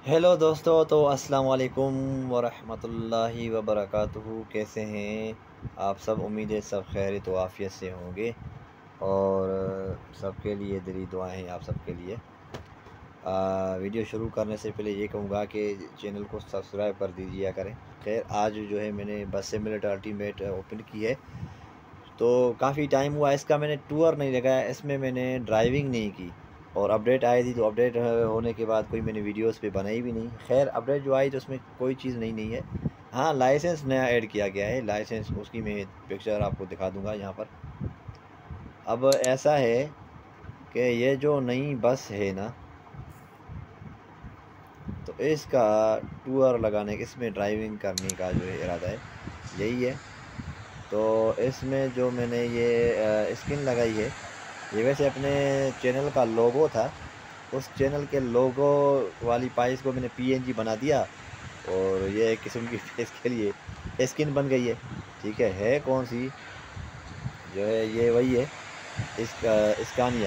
Hello दोस्तों, तो अस्सलाम वालेकुम वरहमतुल्लाहि वबरकातुहू। कैसे हैं आप सब? उम्मीद है सब खैर तो आफ़ियत से होंगे और सबके लिए दिली दुआएं हैं आप सबके लिए। वीडियो शुरू करने से पहले ये कहूँगा कि चैनल को सब्सक्राइब कर दीजिए करें। खैर आज जो है मैंने बस सिमुलेटर अल्टीमेट ओपन की है, तो काफ़ी टाइम हुआ इसका मैंने टूर नहीं लगाया, इसमें मैंने ड्राइविंग नहीं की। और अपडेट आई थी तो अपडेट होने के बाद कोई मैंने वीडियोस पे बनाई भी नहीं। खैर अपडेट जो आई तो उसमें कोई चीज़ नहीं है। हाँ, लाइसेंस नया ऐड किया गया है, लाइसेंस उसकी मैं पिक्चर आपको दिखा दूंगा यहाँ पर। अब ऐसा है कि ये जो नई बस है ना, तो इसका टूर लगाने इसमें ड्राइविंग करने का जो है इरादा है, यही है। तो इसमें जो मैंने ये स्किन लगाई है, ये वैसे अपने चैनल का लोगो था। उस चैनल के लोगो वाली पाइस को मैंने पीएनजी बना दिया और ये एक किस्म की फेस के लिए स्किन बन गई है। ठीक है कौन सी? जो है ये वही है, इसका स्कानिया,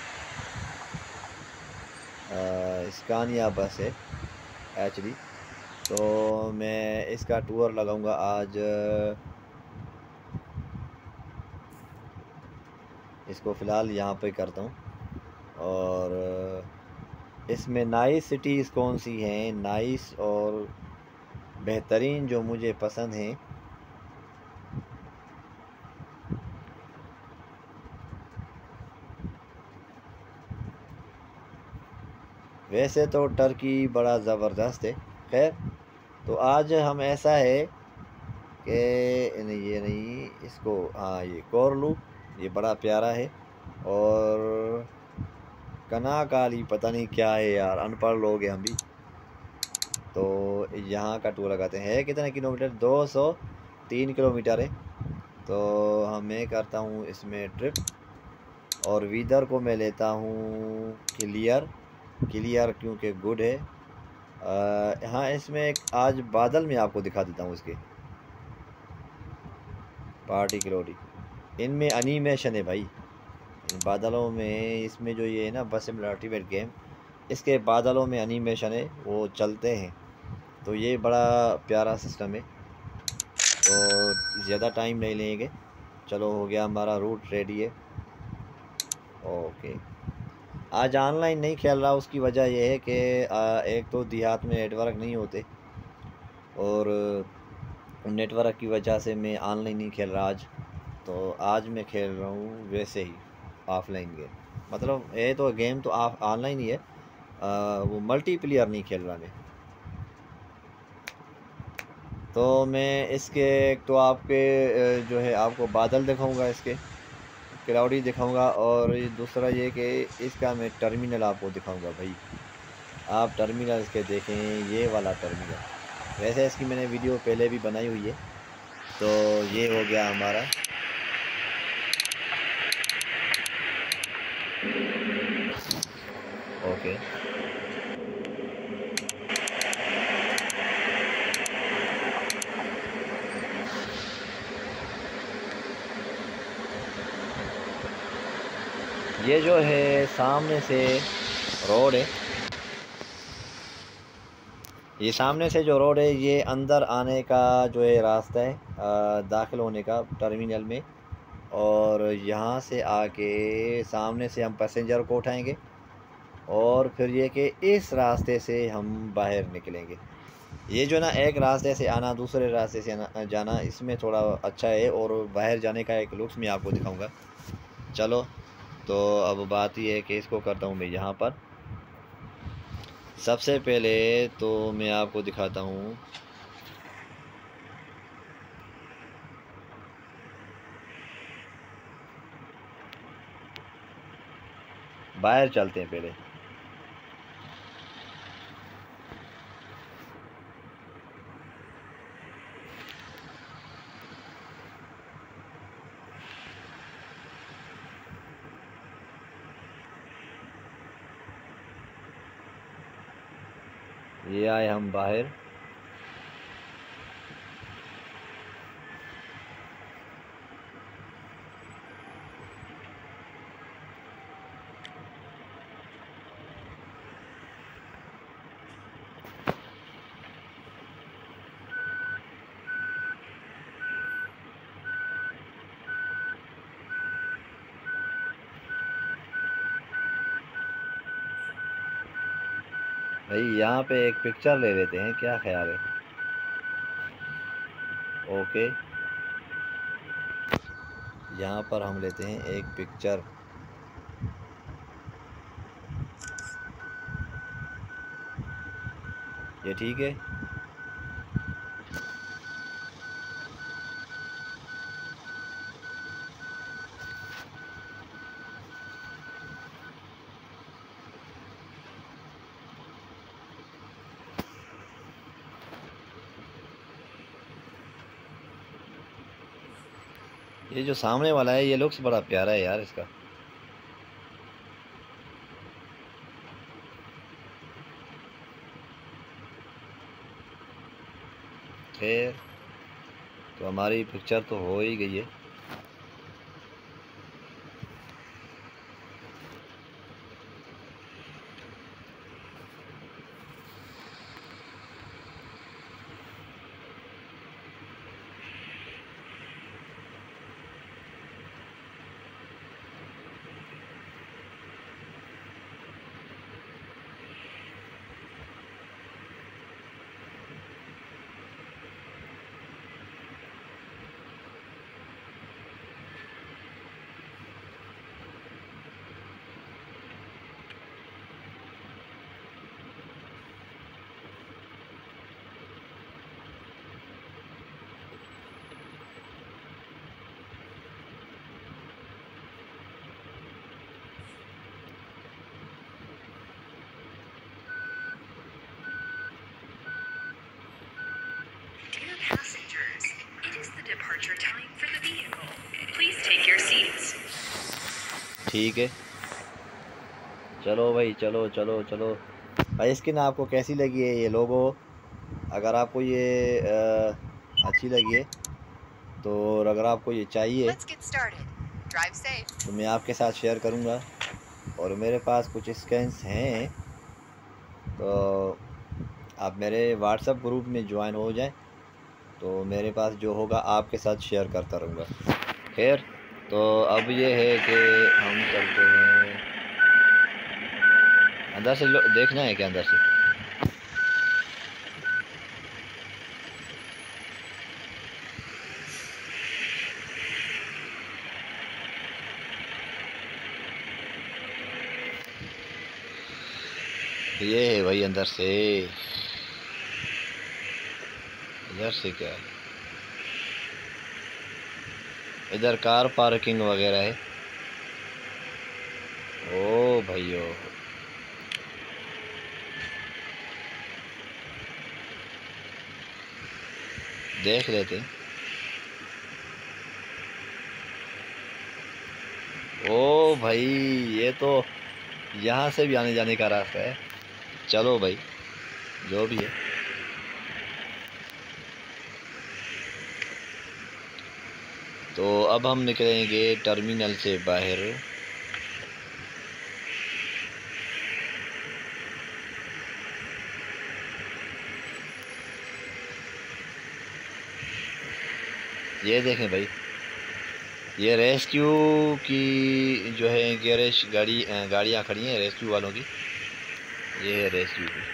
स्कानिया बस है एक्चुअली। तो मैं इसका टूर लगाऊंगा आज। इसको फ़िलहाल यहाँ पे करता हूँ। और इसमें नाइस सिटीज़ कौन सी हैं, नाइस और बेहतरीन जो मुझे पसंद हैं, वैसे तो टर्की बड़ा ज़बरदस्त है। खैर तो आज हम ऐसा है कि नहीं, ये नहीं, इसको हाँ ये कोरलू, ये बड़ा प्यारा है। और कनाकाली पता नहीं क्या है यार, अनपढ़ लोग हैं हम भी। तो यहाँ का टूर लगाते हैं। कितने किलोमीटर? 203 किलोमीटर है। तो मैं करता हूँ इसमें ट्रिप, और वीदर को मैं लेता हूँ क्लियर। क्लियर क्योंकि गुड है। हाँ, इसमें एक आज बादल में आपको दिखा देता हूँ इसके पार्टिकुलरली। इनमें एनिमेशन है भाई, इन बादलों में, इसमें जो ये है ना बस अल्टीमेट गेम, इसके बादलों में एनिमेशन है, वो चलते हैं। तो ये बड़ा प्यारा सिस्टम है। तो ज़्यादा टाइम नहीं लेंगे। चलो हो गया, हमारा रूट रेडी है। ओके। आज ऑनलाइन नहीं खेल रहा, उसकी वजह यह है कि एक तो देहात में नेटवर्क नहीं होते, और नेटवर्क की वजह से मैं ऑनलाइन नहीं खेल रहा आज। तो आज मैं खेल रहा हूँ वैसे ही ऑफलाइन गेम। मतलब ये तो गेम तो ऑफ ऑनलाइन ही है, वो मल्टीप्लेयर नहीं खेल रहा मैं। तो मैं इसके एक तो आपके जो है आपको बादल दिखाऊंगा, इसके क्लाउडी दिखाऊंगा, और ये दूसरा ये कि इसका मैं टर्मिनल आपको दिखाऊंगा भाई। आप टर्मिनल इसके देखें, ये वाला टर्मिनल। वैसे इसकी मैंने वीडियो पहले भी बनाई हुई है। तो ये हो गया हमारा। ओके। ये जो है सामने से रोड है, ये सामने से जो रोड है ये अंदर आने का जो है रास्ता है, दाखिल होने का टर्मिनल में। और यहाँ से आके सामने से हम पैसेंजर को उठाएंगे, और फिर ये कि इस रास्ते से हम बाहर निकलेंगे। ये जो ना एक रास्ते से आना दूसरे रास्ते से जाना, इसमें थोड़ा अच्छा है, और बाहर जाने का एक लुक्स मैं आपको दिखाऊंगा। चलो, तो अब बात ये है कि इसको करता हूँ मैं यहाँ पर। सबसे पहले तो मैं आपको दिखाता हूँ, बाहर चलते हैं पहले। ये आए हम बाहर। भाई यहाँ पे एक पिक्चर ले लेते हैं, क्या ख्याल है? ओके, यहाँ पर हम लेते हैं एक पिक्चर। ये ठीक है। ये जो सामने वाला है ये लुक्स बड़ा प्यारा है यार इसका। खैर, तो हमारी पिक्चर तो हो ही गई है। Passengers, it is the departure time for the vehicle. Please take your seats. ठीक है, चलो भाई, चलो चलो चलो। भाई स्किन आपको कैसी लगी है ये लोगो? अगर आपको ये अच्छी लगी है तो, और अगर आपको ये चाहिए तो मैं आपके साथ शेयर करूँगा। और मेरे पास कुछ स्कैन्स हैं, तो आप मेरे व्हाट्सएप ग्रुप में ज्वाइन हो जाएं, तो मेरे पास जो होगा आपके साथ शेयर करता रहूँगा। खैर, तो अब ये है कि हम चलते हैं अंदर से। देखना है क्या अंदर से? ये है भाई अंदर से। इधर से क्या है? इधर कार पार्किंग वगैरह है। ओ भाइयों, देख लेते हैं। ओ भाई, ये तो यहाँ से भी आने जाने का रास्ता है। चलो भाई, जो भी है। तो अब हम निकलेंगे टर्मिनल से बाहर। ये देखें भाई, ये रेस्क्यू की जो है गैरेज गाड़ियाँ खड़ी हैं रेस्क्यू वालों की। ये है रेस्क्यू की।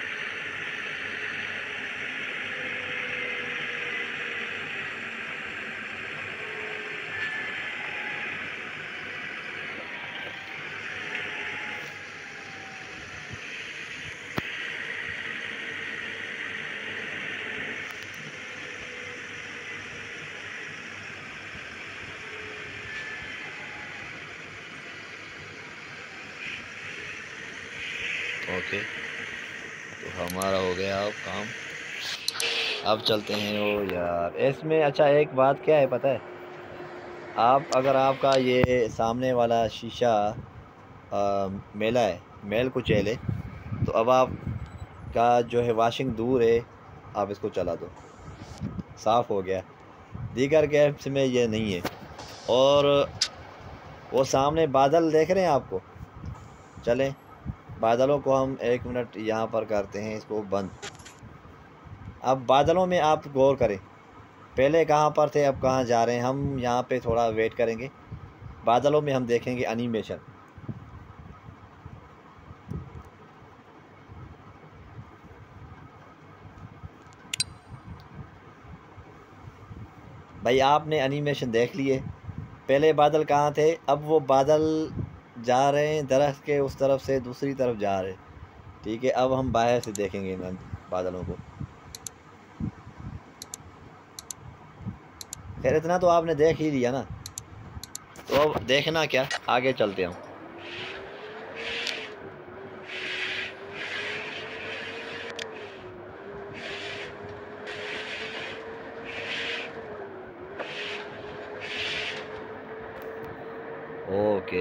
ओके, तो हमारा हो गया अब काम। अब चलते हैं। ओ यार, इसमें अच्छा एक बात क्या है पता है? आप अगर आपका ये सामने वाला शीशा मेला है, मेल कुचैल है, तो अब आपका जो है वॉशिंग दूर है, आप इसको चला दो, साफ़ हो गया। दीगर गैप्स में ये नहीं है। और वो सामने बादल देख रहे हैं आपको? चलें, बादलों को हम 1 मिनट यहाँ पर करते हैं इसको बंद। अब बादलों में आप गौर करें, पहले कहाँ पर थे, अब कहाँ जा रहे हैं। हम यहाँ पे थोड़ा वेट करेंगे, बादलों में हम देखेंगे एनिमेशन। भाई आपने एनिमेशन देख लिए, पहले बादल कहाँ थे, अब वो बादल जा रहे हैं दरख्त के उस तरफ से दूसरी तरफ जा रहे हैं। ठीक है, अब हम बाहर से देखेंगे इन बादलों को। खैर इतना तो आपने देख ही लिया ना, तो अब देखना क्या, आगे चलते हैं। Okay,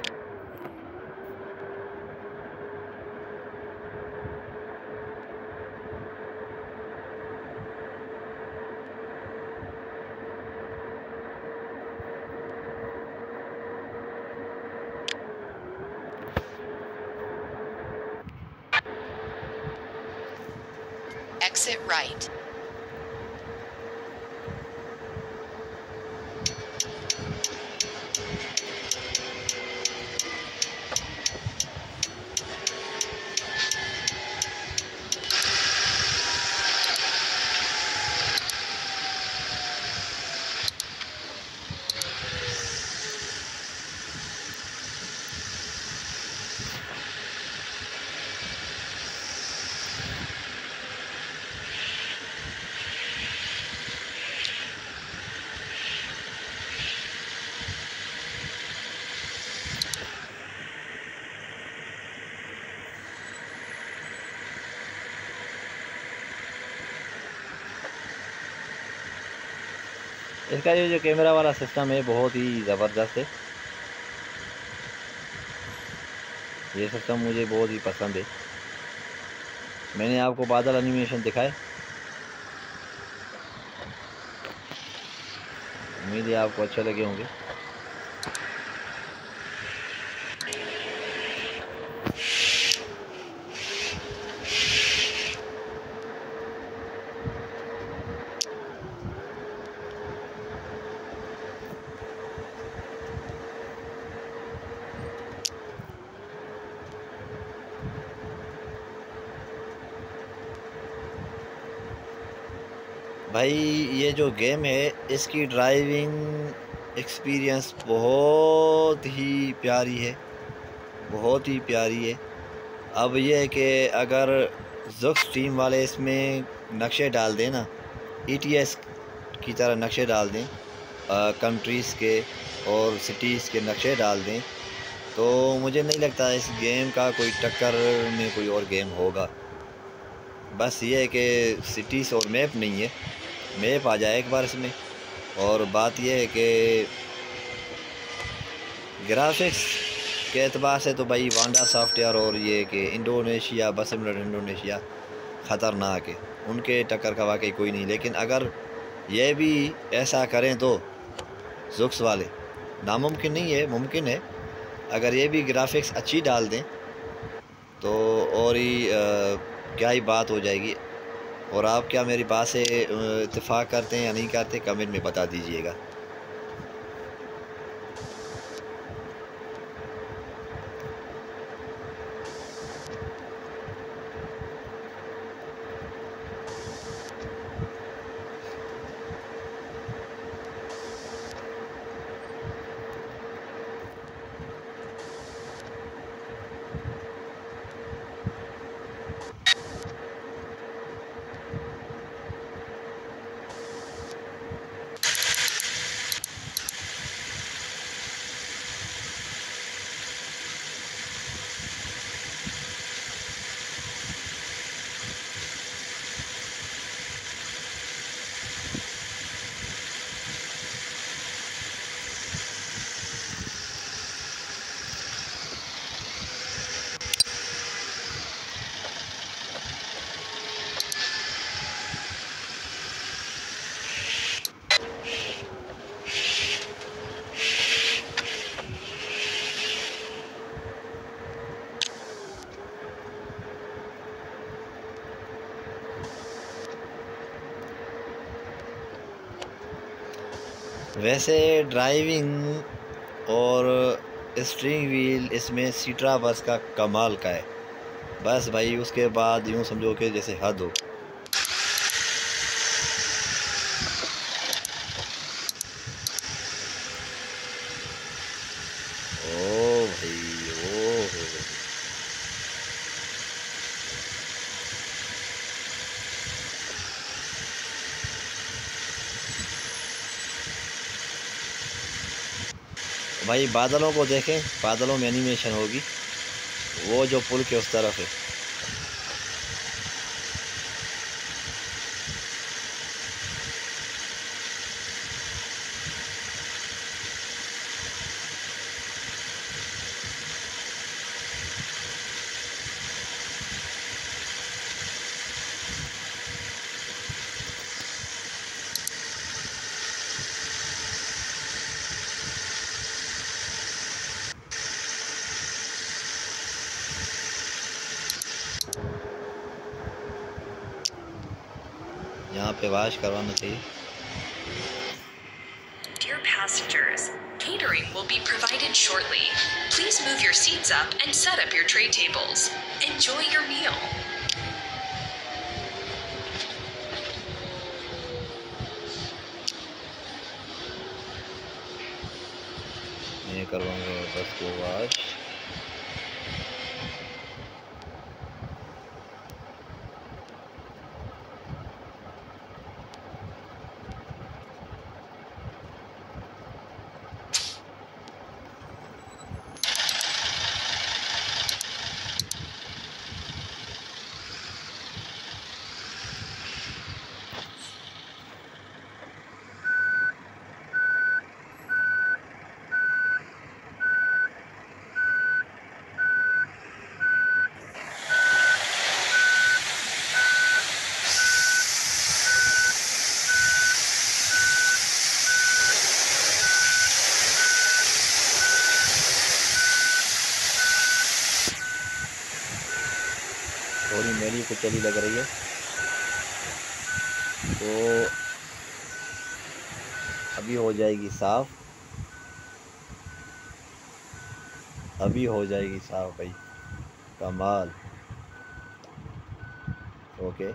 Exit right. इसका ये जो कैमरा वाला सिस्टम है बहुत ही ज़बरदस्त है। ये सिस्टम मुझे बहुत ही पसंद है। मैंने आपको बादल एनिमेशन दिखाए, उम्मीद है आपको अच्छे लगे होंगे। भाई ये जो गेम है इसकी ड्राइविंग एक्सपीरियंस बहुत ही प्यारी है, बहुत ही प्यारी है। अब ये है कि अगर ज़ुक्स टीम वाले इसमें नक्शे डाल दें ना, ETS की तरह नक्शे डाल दें, कंट्रीज़ के और सिटीज़ के नक्शे डाल दें, तो मुझे नहीं लगता इस गेम का कोई टक्कर में कोई और गेम होगा। बस ये है कि सिटीज़ और मैप नहीं है, मैप आ जाए एक बार इसमें। और बात यह है कि ग्राफिक्स के एतबार से तो भाई वांडा सॉफ्टवेयर और ये कि इंडोनेशिया, बस सिमुलेटर इंडोनेशिया ख़तरनाक है, उनके टक्कर का वाकई कोई नहीं। लेकिन अगर ये भी ऐसा करें तो ज़ुक्स वाले, नामुमकिन नहीं है, मुमकिन है। अगर ये भी ग्राफिक्स अच्छी डाल दें तो और ही क्या ही बात हो जाएगी। और आप क्या मेरी बात से इत्तेफाक करते हैं या नहीं करते, कमेंट में बता दीजिएगा। वैसे ड्राइविंग और स्टीयरिंग व्हील इसमें सीट्रा बस का कमाल का है। बस भाई उसके बाद यूँ समझो कि जैसे हद हो। भाई बादलों को देखें, बादलों में एनिमेशन होगी, वो जो पुल के उस तरफ है। यहाँ पे वाश करवाना चाहिए। Dear passengers, catering will be provided shortly. Please move your seats up and set up your tray tables. Enjoy your meal. मैं करवाऊँगा बस को वाश। थोड़ी मैली कुचली लग रही है, तो अभी हो जाएगी साफ़, अभी हो जाएगी साफ़ भाई, कमाल। Okay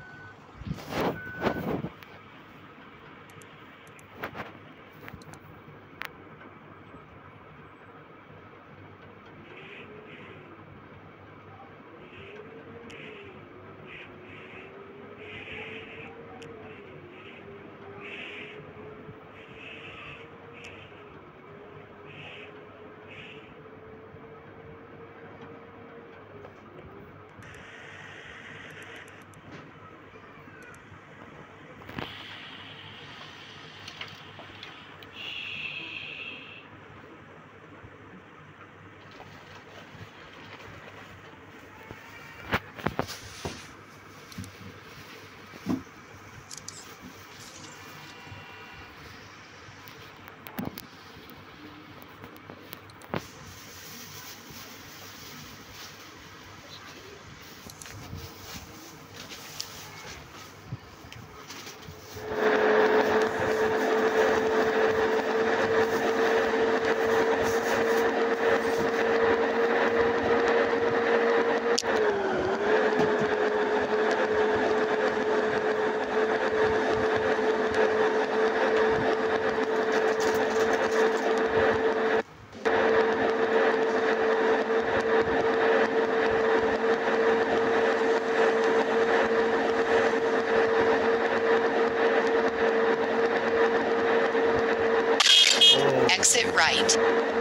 Exit right.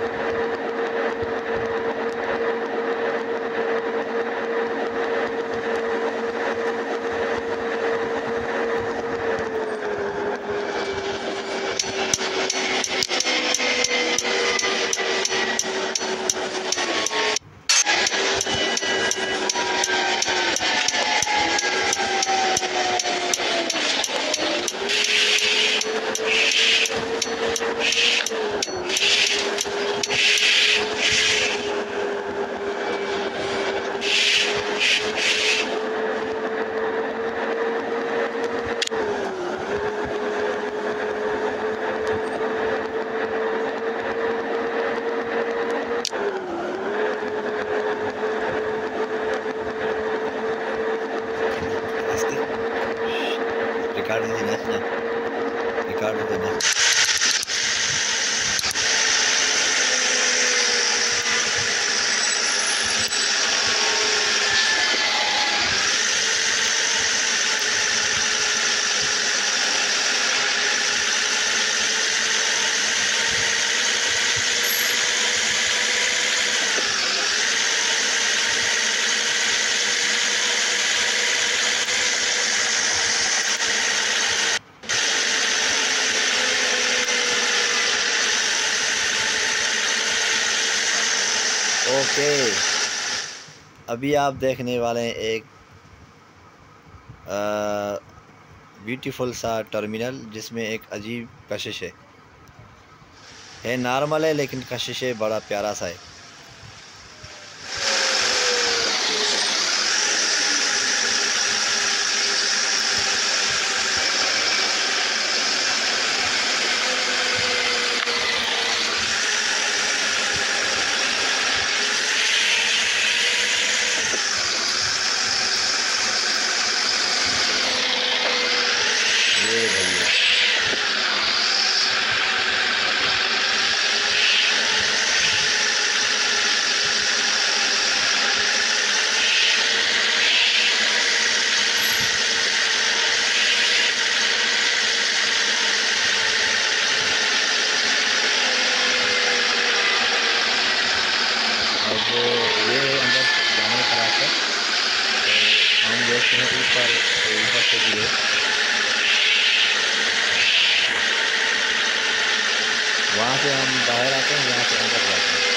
Ricardo de Nesna. Ricardo de Nesna. Okay, अभी आप देखने वाले हैं एक ब्यूटीफुल सा टर्मिनल जिसमें एक अजीब कशिश है नॉर्मल है लेकिन कशिश है, बड़ा प्यारा सा है। ये भैया अब ये अंदर जाने का रास्ता, तो हम देखते हैं ऊपर से भी है। वहाँ से हम बाहर आते हैं, यहाँ से अंदर जाते हैं।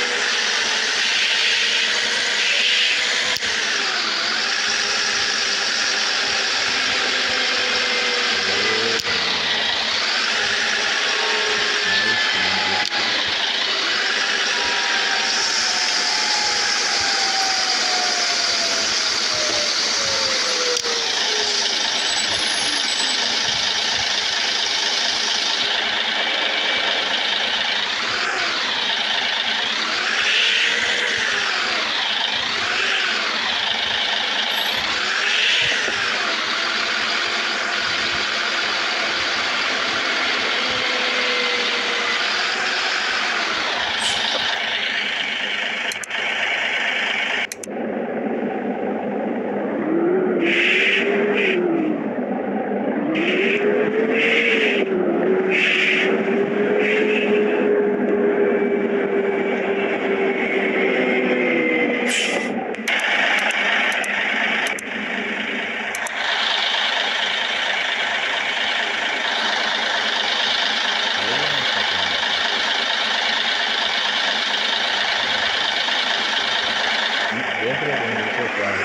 देख रहे हैं नीचे क्या है।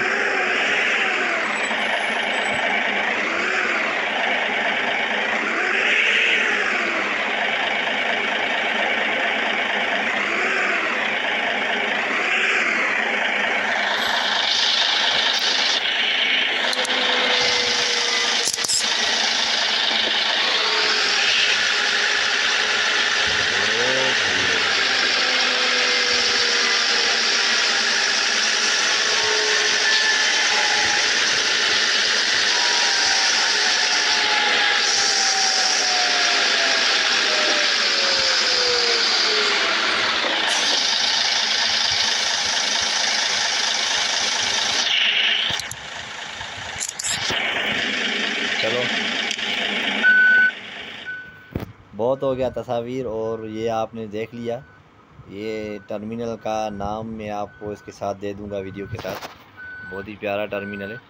चलो बहुत हो गया तस्वीर, और ये आपने देख लिया। ये टर्मिनल का नाम मैं आपको इसके साथ दे दूंगा वीडियो के साथ। बहुत ही प्यारा टर्मिनल है।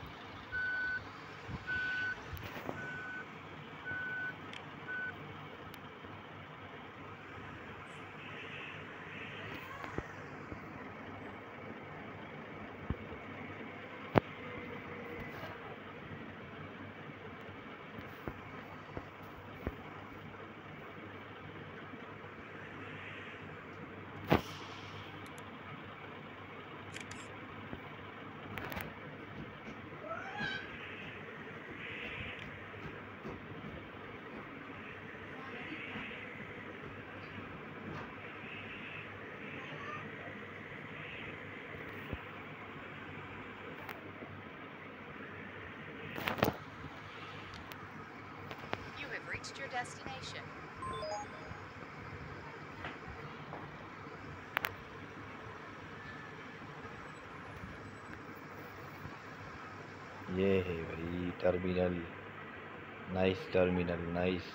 You have reached your destination. ये है भाई टर्मिनल, नाइस टर्मिनल, नाइस।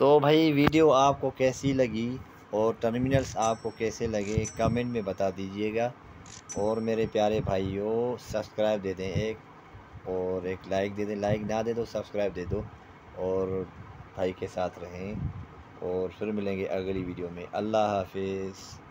तो भाई वीडियो आपको कैसी लगी और टर्मिनल्स आपको कैसे लगे कमेंट में बता दीजिएगा। और मेरे प्यारे भाइयों सब्सक्राइब दे दें एक, और एक लाइक दे दें, लाइक ना दे तो सब्सक्राइब दे दो, और भाई के साथ रहें। और फिर मिलेंगे अगली वीडियो में। अल्लाह हाफिज़।